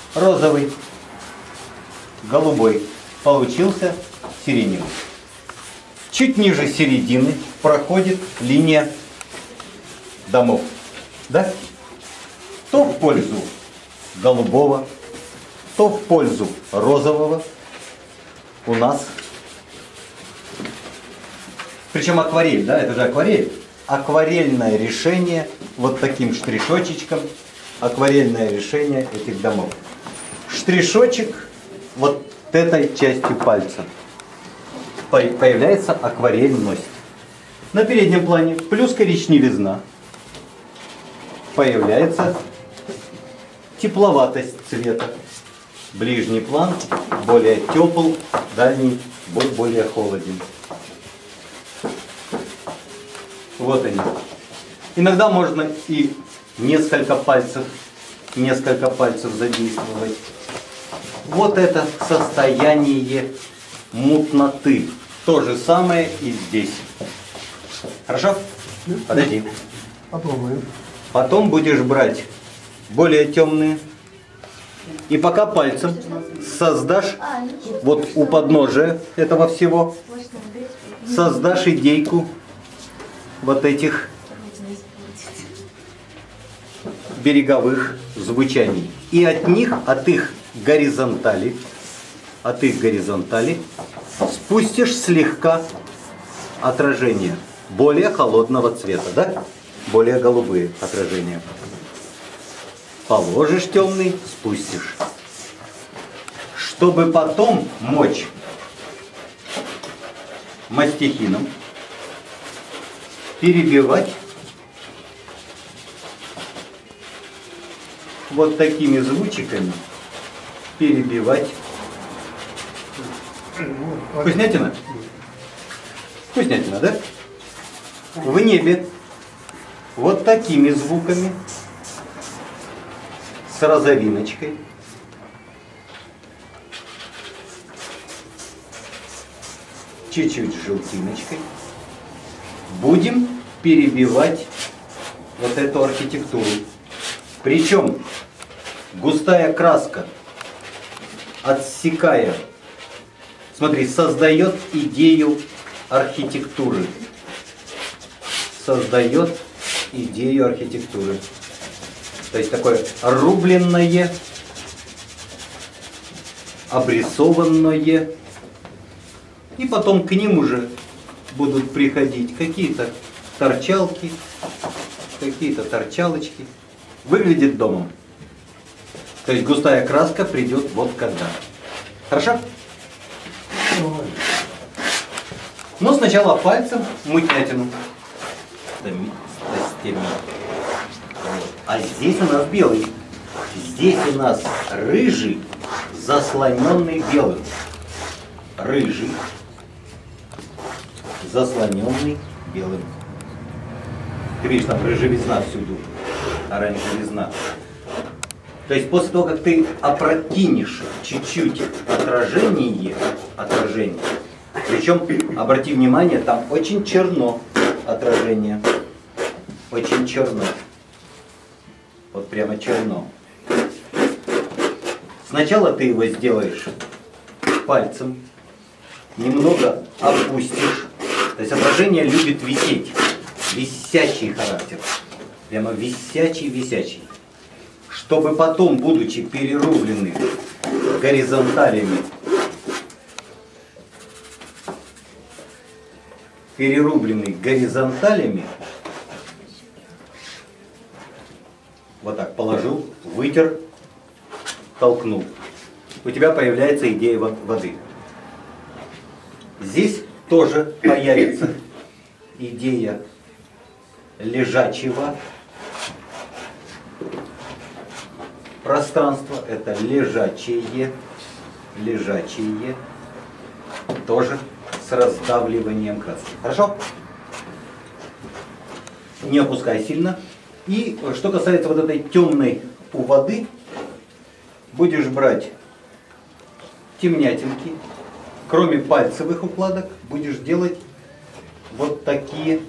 розовый, голубой. Получился сиреневый. Чуть ниже середины проходит линия домов. Да? То в пользу голубого, то в пользу розового у нас. Причем акварель, да, это же акварель. Акварельное решение вот таким штришочечком. Акварельное решение этих домов. Штришочек вот этой частью пальца. Появляется акварельность. На переднем плане плюс коричневизна. Появляется тепловатость цвета. Ближний план более тепл, дальний более холоден. Вот они. Иногда можно и несколько пальцев задействовать. Вот это состояние мутноты. То же самое и здесь. Хорошо? Подожди. Попробуем. Потом будешь брать более темные. И пока пальцем создашь, вот у подножия этого всего, создашь идейку вот этих береговых звучаний. И от них, от их горизонтали, спустишь слегка отражение более холодного цвета, да? Более голубые отражения. Положишь темный, спустишь. Чтобы потом мочь мастихином перебивать вот такими звучиками, перебивать. Вкуснятина? Вкуснятина, да? В небе вот такими звуками, с розовиночкой. Чуть-чуть с желтиночкой. Будем перебивать вот эту архитектуру. Причем густая краска, отсекая, смотри, создает идею архитектуры. Создает идею архитектуры. То есть такое рубленное, обрисованное. И потом к ним уже будут приходить какие-то торчалки, какие-то торчалочки. Выглядит домом. То есть густая краска придет вот когда. Хорошо? Но сначала пальцем мутятину. А здесь у нас белый. Здесь у нас рыжий, заслоненный белым. Рыжий, заслоненный белым. Ты видишь, там рыжевизна всюду, оранжевизна. То есть после того, как ты опрокинешь чуть-чуть отражение, причем, обрати внимание, там очень черно отражение. Очень черно. Вот прямо черно. Сначала ты его сделаешь пальцем, немного опустишь. То есть отражение любит висеть. Висячий характер. Прямо висячий. Чтобы потом, будучи перерублены горизонталями, вот так положил, вытер, толкнул. У тебя появляется идея воды. Здесь тоже появится идея лежачего пространства. Это лежачее, тоже с раздавливанием краски. Хорошо? Не опускай сильно. И что касается вот этой темной у воды, будешь брать темнятинки. Кроме пальцевых укладок, будешь делать вот такие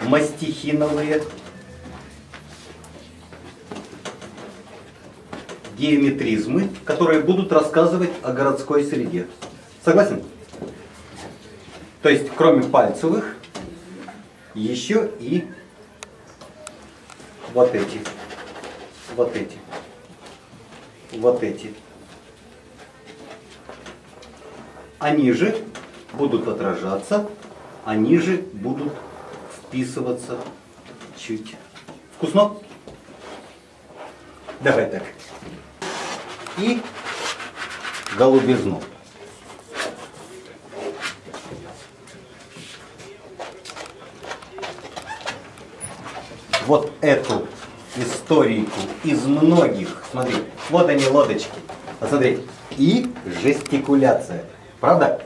мастихиновые геометризмы, которые будут рассказывать о городской среде. Согласен? То есть, кроме пальцевых, еще и вот эти, вот эти, вот эти. Они же будут отражаться, они же будут вписываться чуть. Вкусно? Давай так. И голубизну. Вот эту историку из многих, смотри, вот они лодочки, посмотри, и жестикуляция, правда?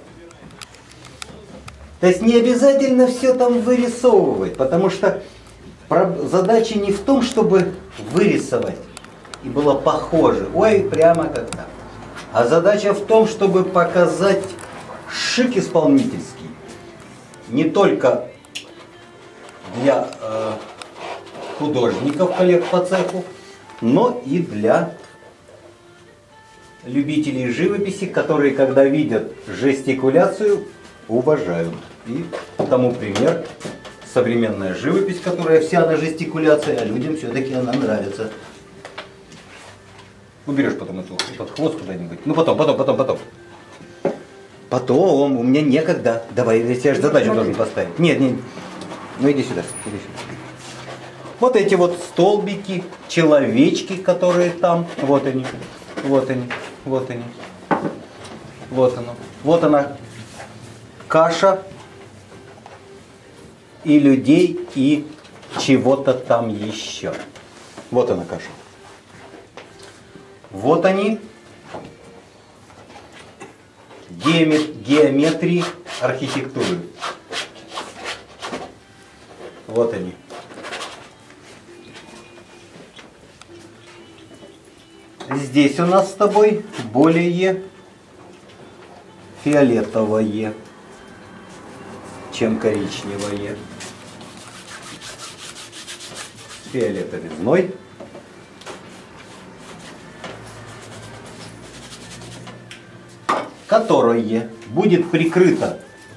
То есть не обязательно все там вырисовывать, потому что задача не в том, чтобы вырисовать и было похоже, ой, прямо как так, а задача в том, чтобы показать шик исполнительский, не только для художников, коллег по цеху, но и для любителей живописи, которые, когда видят жестикуляцию, уважают. И тому пример современная живопись, которая вся на жестикуляции, а людям все-таки она нравится. Уберешь потом этот хвост куда-нибудь. Ну потом. Потом, у меня некогда. Давай, я же задачу должен поставить. Нет. Ну иди сюда. Вот эти вот столбики, человечки, которые там. Вот они. Вот оно. Вот она. Каша и людей, и чего-то там еще. Вот она каша. Вот они. Геометрии архитектуры. Вот они. Здесь у нас с тобой более фиолетовое, чем коричневое. Фиолетовизной. Которое будет прикрыто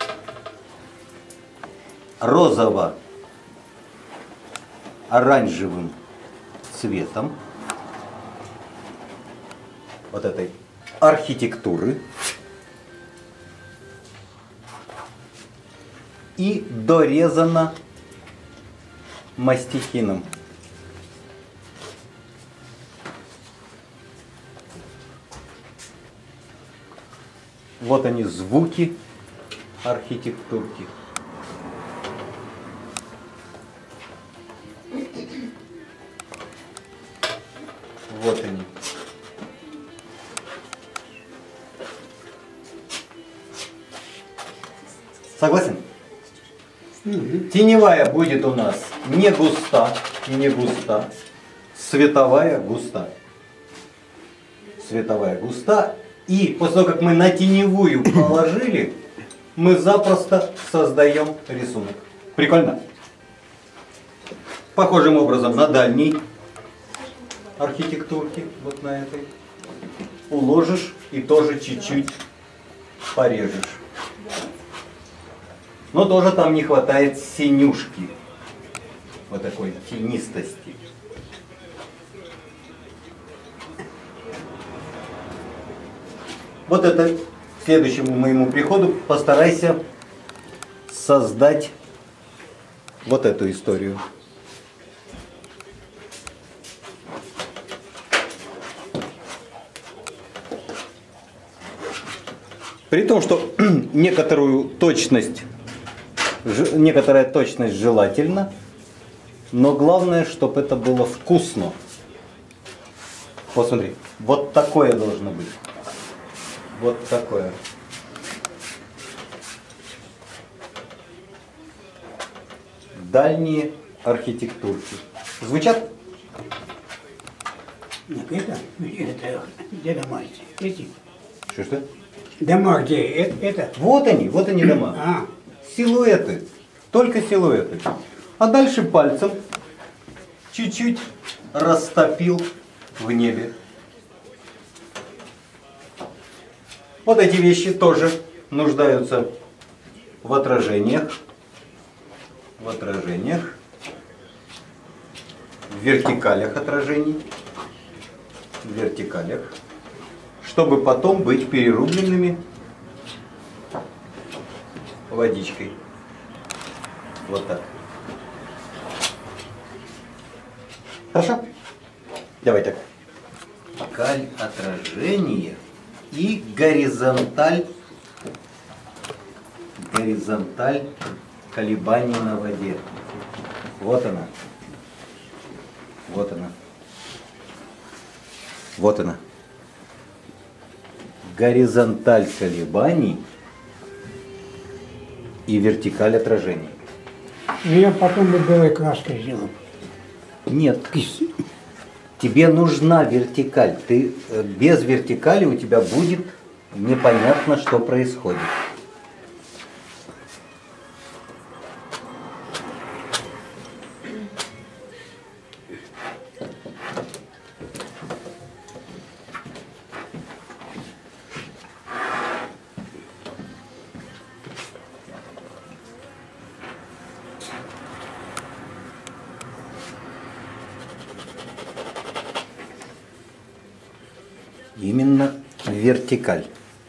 розово-оранжевым цветом вот этой архитектуры и дорезано мастихином. Вот они звуки архитектурки. Вот они. Согласен? Теневая будет у нас не густа, световая густа. Световая густа. И после того, как мы на теневую положили, мы запросто создаем рисунок. Прикольно? Похожим образом на дальней архитектурке, вот на этой, уложишь и тоже чуть-чуть порежешь. Но тоже там не хватает синюшки, вот такой тенистости. Вот это к следующему моему приходу постарайся создать вот эту историю. При том, что некоторая точность желательна, но главное, чтобы это было вкусно. Вот смотри, вот такое должно быть. Вот такое. Дальние архитектурки. Звучат? Нет, это где дома эти? Что? Дома где? Это? Вот они дома. Силуэты. Только силуэты. А дальше пальцем чуть-чуть растопил в небе. Вот эти вещи тоже нуждаются в отражениях, в вертикалях отражений, чтобы потом быть перерубленными водичкой. Вот так. Хорошо? Давай так. Вертикаль отражения и горизонталь колебаний на воде. Вот она. Вот она. Вот она. Горизонталь колебаний и вертикаль отражений. Я потом бы белой краской сделал. Нет. Тебе нужна вертикаль. Без вертикали у тебя будет непонятно, что происходит. Именно вертикаль.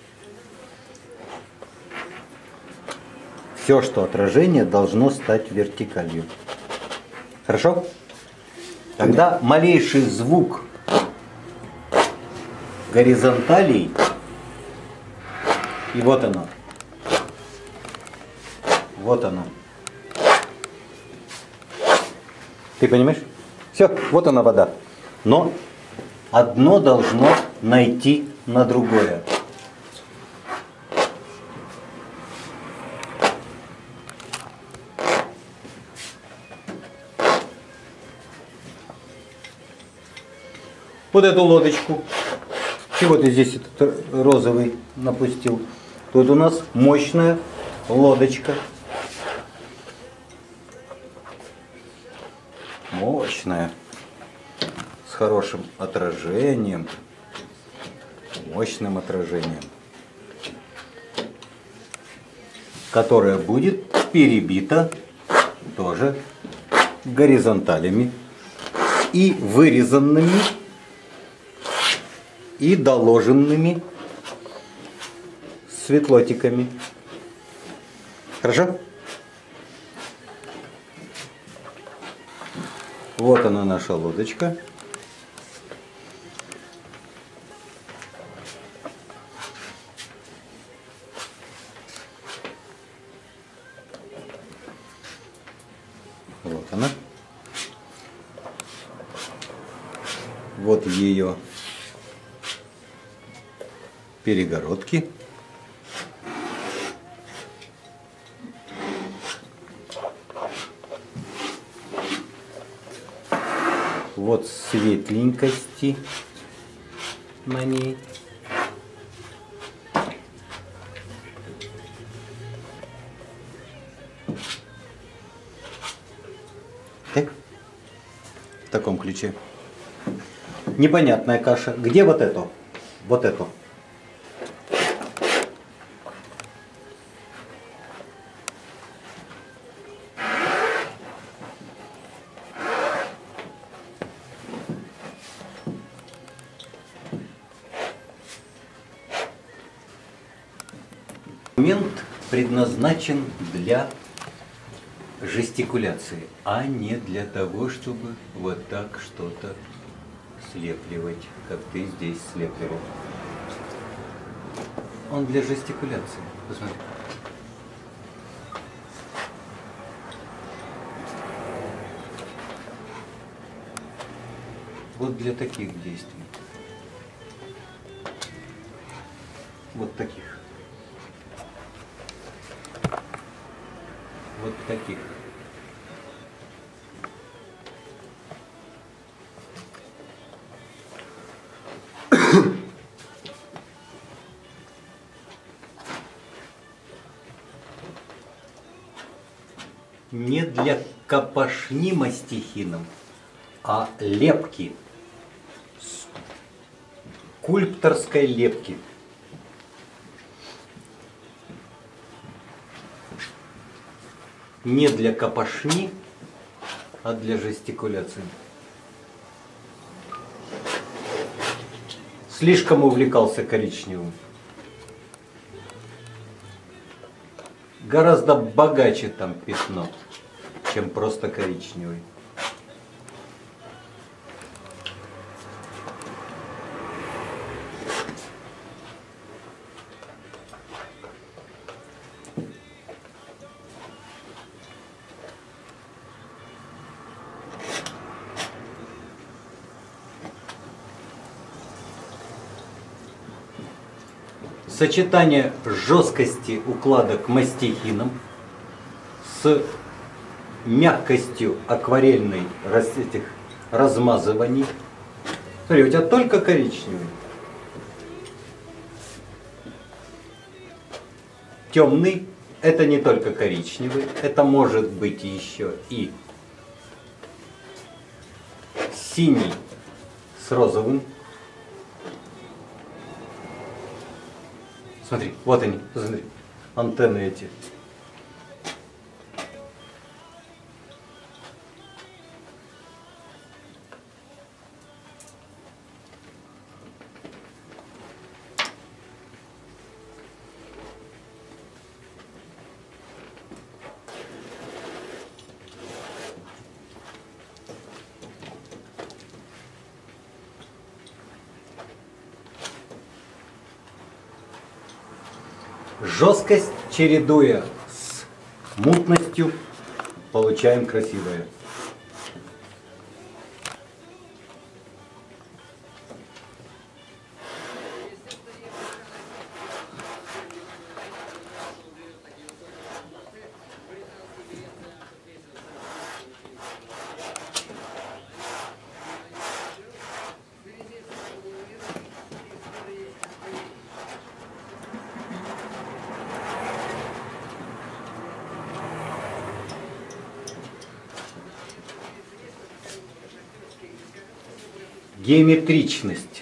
Все, что отражение, должно стать вертикалью. Хорошо? Тогда малейший звук горизонталей, и вот оно. Вот оно. Ты понимаешь? Все, вот она вода. Но одно должно найти на другое. Вот эту лодочку. Чего ты здесь этот розовый напустил? Тут у нас мощная лодочка. Мощная. С хорошим отражением. Мощным отражением. Которая будет перебита тоже горизонталями и вырезанными и доложенными светлотиками. Хорошо? Вот она, наша лодочка. Вот она. Вот ее перегородки. Вот светленькости на ней. Так? В таком ключе. Непонятная каша. Где вот это? Вот это. Инструмент предназначен для жестикуляции, а не для того, чтобы вот так что-то слепливать, как ты здесь слепливал. Он для жестикуляции. Посмотри. Вот для таких действий. Вот таких. Вот таких. Не для копошни мастихином, а лепки. Скульпторской лепки. не для копошни, а для жестикуляции. Слишком увлекался коричневым. Гораздо богаче там пятно, чем просто коричневый. Сочетание жесткости укладок мастихином с мягкостью акварельной этих размазываний. Смотри, у тебя только коричневый. Темный — это не только коричневый, это может быть еще и синий с розовым. Смотри, вот они, смотри, антенны эти. Жесткость, чередуя с мутностью, получаем красивое. Геометричность.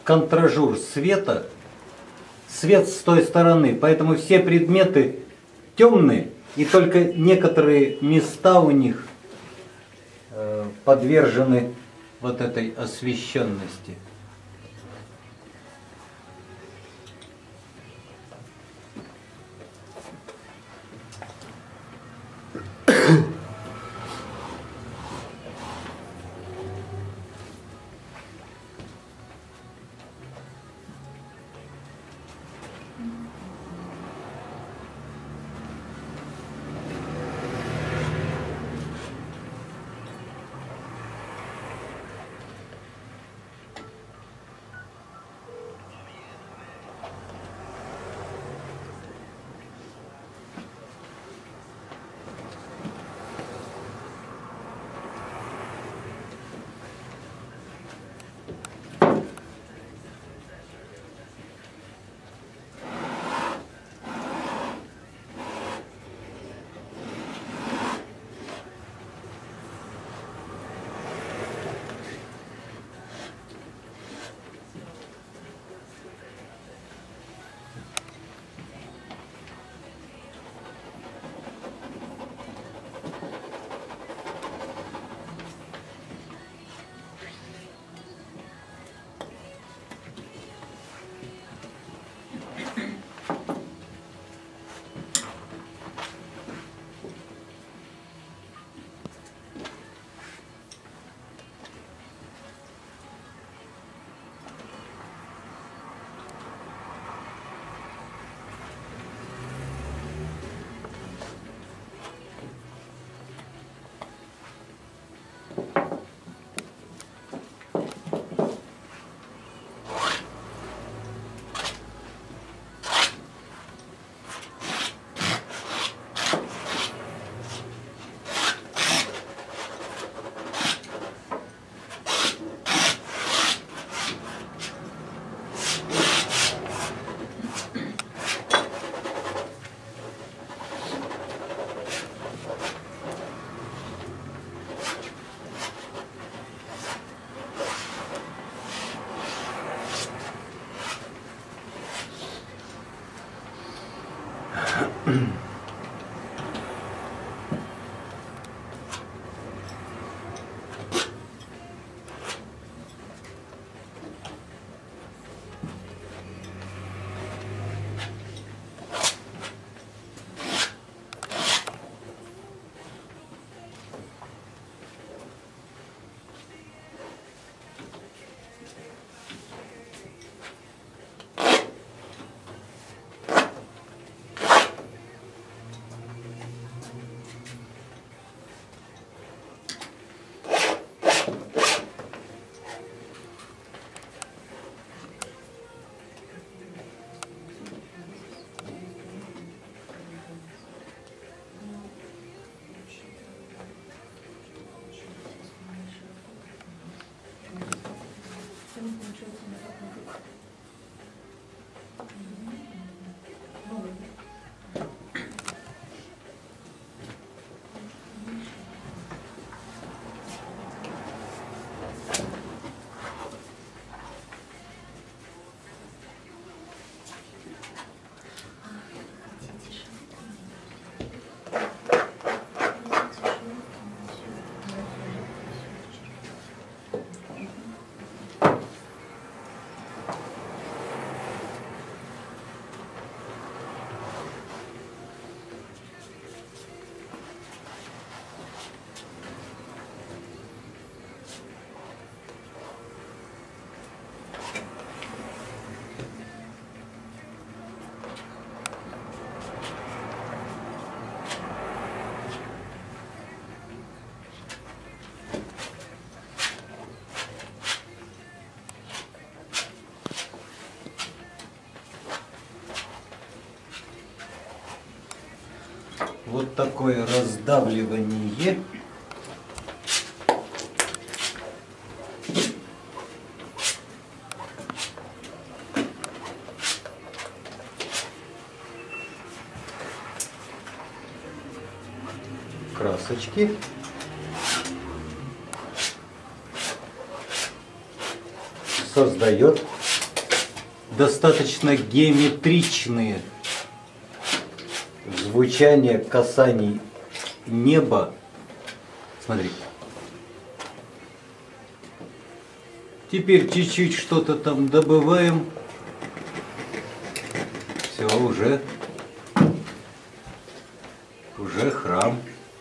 контражур света, свет с той стороны, поэтому все предметы темные, и только некоторые места у них подвержены вот этой освещенности. Вот такое раздавливание. Красочки. Создает достаточно геометричные звучания касаний неба. Смотри. Теперь чуть-чуть что-то там добываем. Все, уже храм.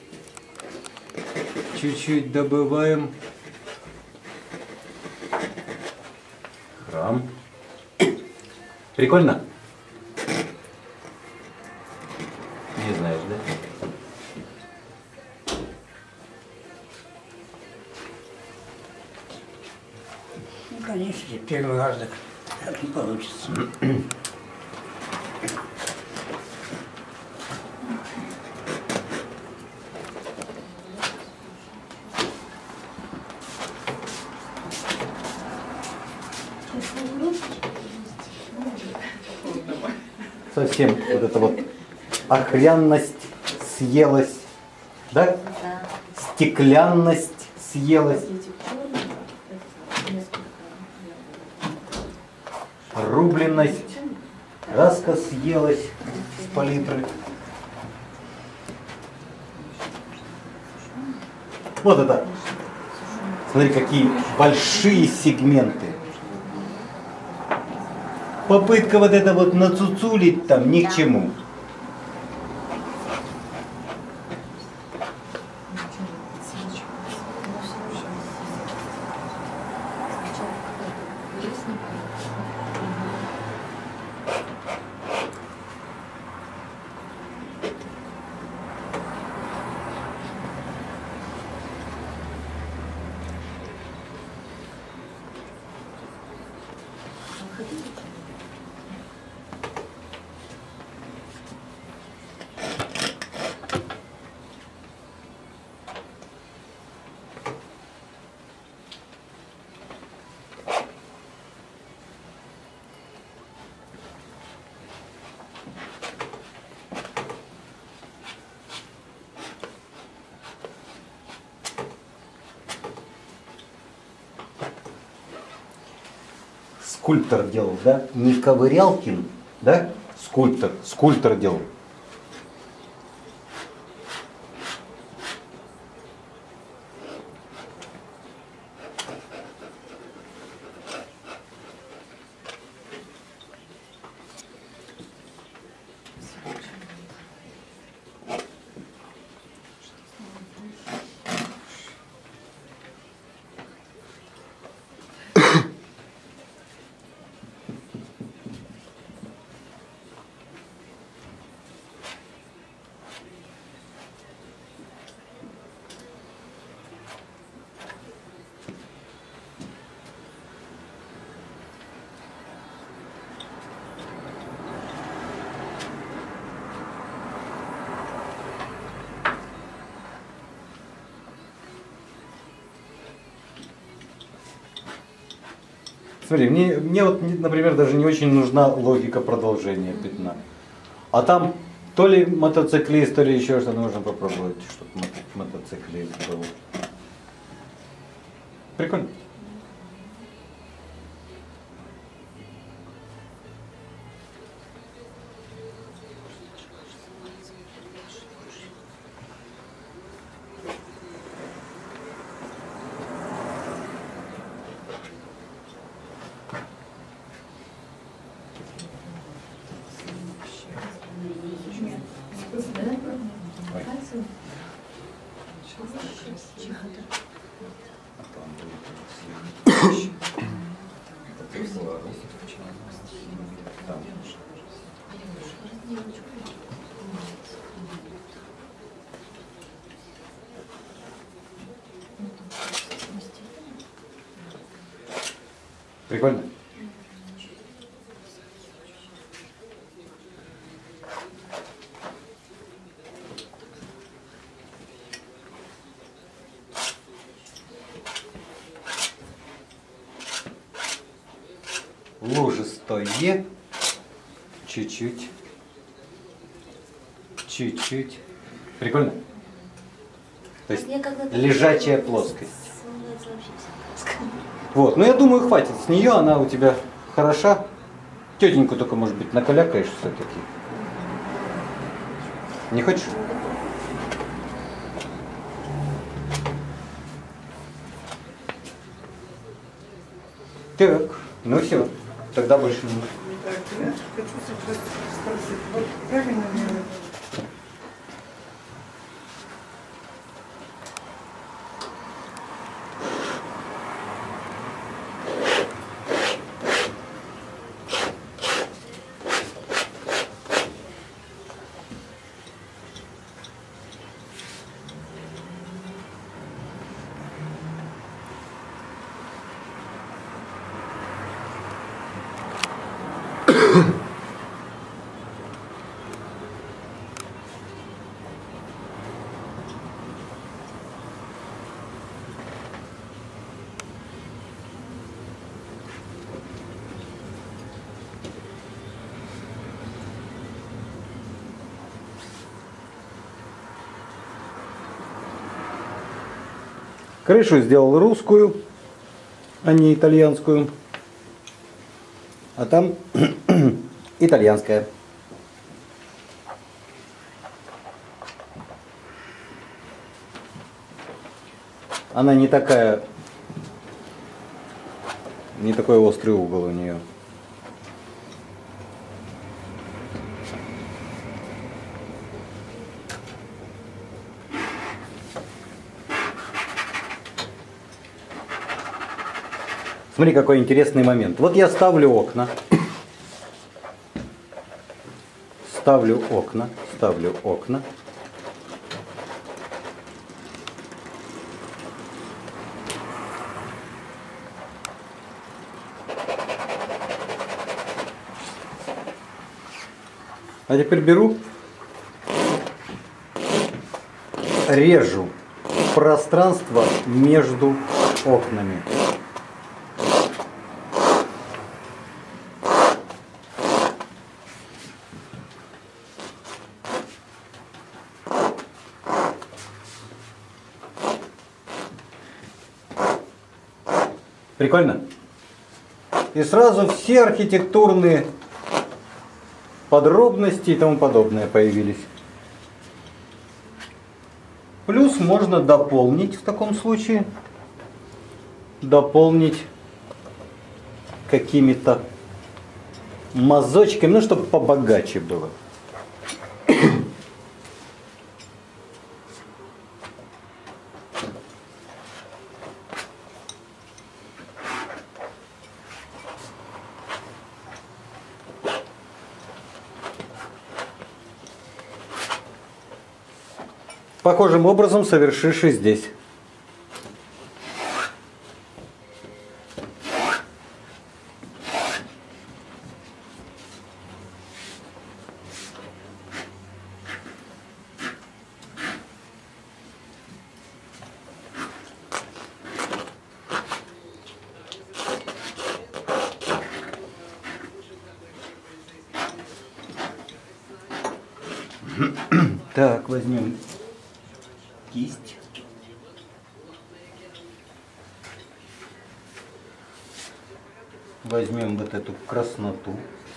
Чуть-чуть добываем. Храм. Прикольно? Не знаешь, да? Ну, конечно, первый раз так не получится. Совсем вот эта вот охрянность съелась, да? Да. Стеклянность съелась, рубленность, краска съелась с палитры. Вот это, смотри, какие большие сегменты. Попытка вот это вот нацуцулить там ни к чему. Скульптор делал, да? Не Ковырялкин, да? Скульптор делал. Смотри, мне вот, например, даже не очень нужна логика продолжения пятна. А там то ли мотоциклист, то ли еще что-то нужно попробовать, чтобы мотоциклист был. Прикольно. Прикольно? Лужистое, чуть-чуть, чуть-чуть. Прикольно? То есть лежачая плоскость. Вот, ну я думаю, хватит с нее, она у тебя хороша. Тетеньку только, может быть, накалякаешь все-таки. Не хочешь? Так, ну все, тогда больше не нужно. Так, я хочу сейчас спросить, вот правильно ли это? Крышу сделал русскую, а не итальянскую. А там итальянская. Она не такая, не такой острый угол у нее. Смотри, какой интересный момент. Вот я ставлю окна. Ставлю окна. А теперь беру, режу пространство между окнами. Прикольно? И сразу все архитектурные подробности и тому подобное появились. Плюс можно дополнить в таком случае. Дополнить какими-то мазочками, ну, чтобы побогаче было. Похожим образом совершишь и здесь. Так, возьмем кисть. Возьмем вот эту красноту.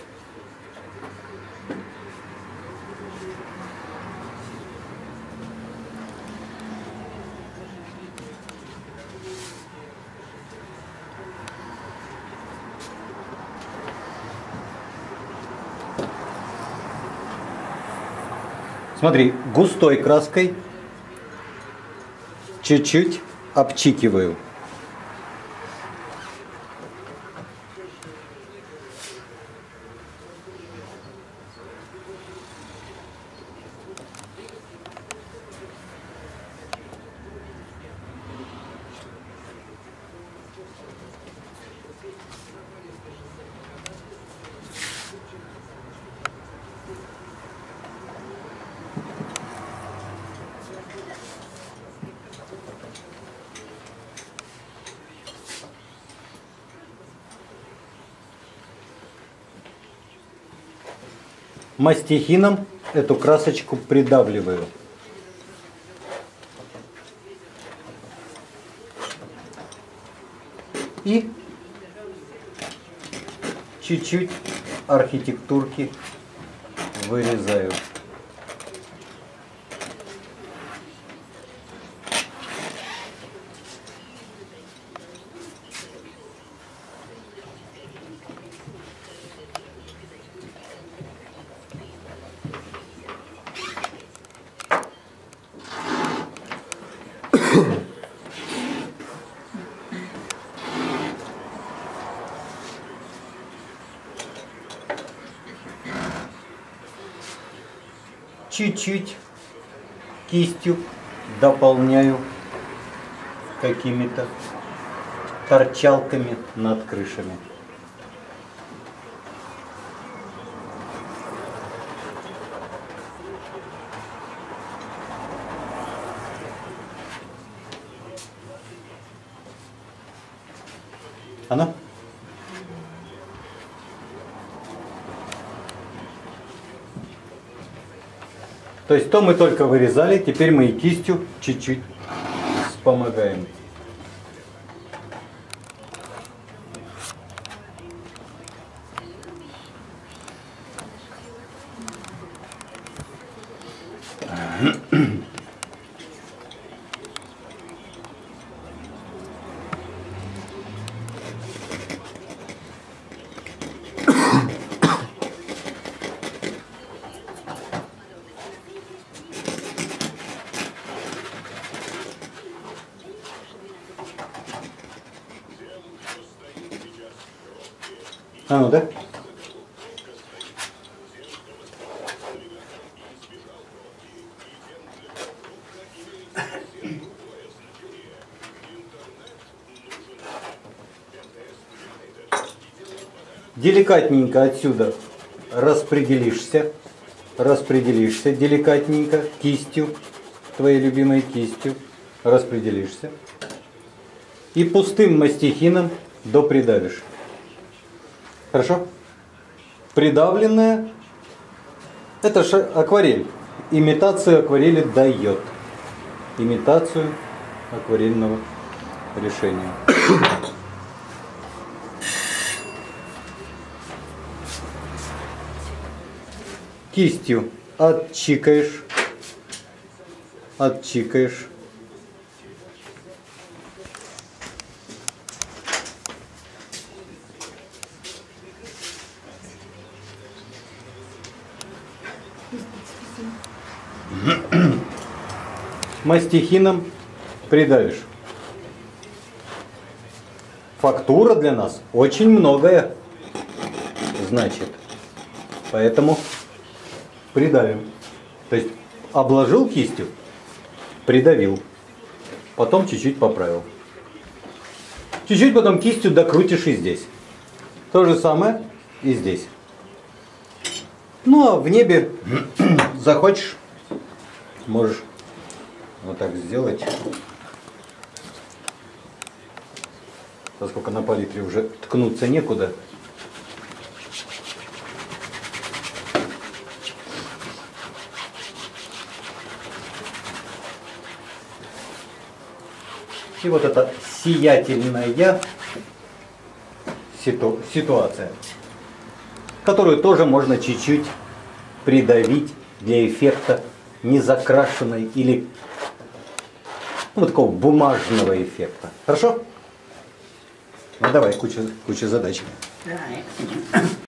Смотри, густой краской чуть-чуть обчикиваю. Мастихином эту красочку придавливаю. И чуть-чуть архитектурки вырезаю. Чуть-чуть кистью дополняю какими-то торчалками над крышами. Оно? То есть то мы только вырезали, теперь мы и кистью чуть-чуть вспомогаем. А ну, да? Деликатненько отсюда распределишься деликатненько кистью, твоей любимой кистью, распределишься. И пустым мастихином допридавишь. Хорошо? Придавленная, это же акварель. Имитацию акварели дает. Имитацию акварельного решения. Кистью отчикаешь. Мастихином придавишь. Фактура для нас очень многое значит. Поэтому придавим. То есть обложил кистью, придавил. Потом чуть-чуть поправил. Чуть-чуть потом кистью докрутишь и здесь. То же самое и здесь. Ну а в небе захочешь, можешь вот так сделать. Поскольку на палитре уже ткнуться некуда. И вот эта сиятельная ситуация, которую тоже можно чуть-чуть придавить для эффекта незакрашенной или вот такого бумажного эффекта. Хорошо? Ну давай, куча задач. Да,